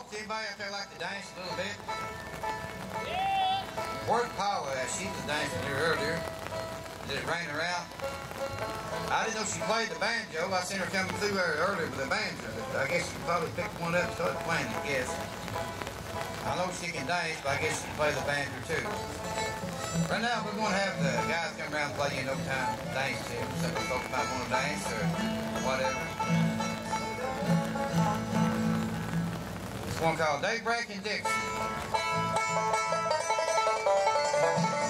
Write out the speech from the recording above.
folks, anybody out there like to dance a little bit? Yeah. Where's Paula at? She was dancing here earlier. Did it rain her out? I didn't know she played the banjo. I seen her coming through there earlier with the banjo. I guess she probably picked one up and started playing it, I guess. I know she can dance, but I guess she can play the banjo too. Right now, we're going to have the guys come around and play you no time dance to them. So folks might want to dance or whatever. It's one called Daybreak and Dixie.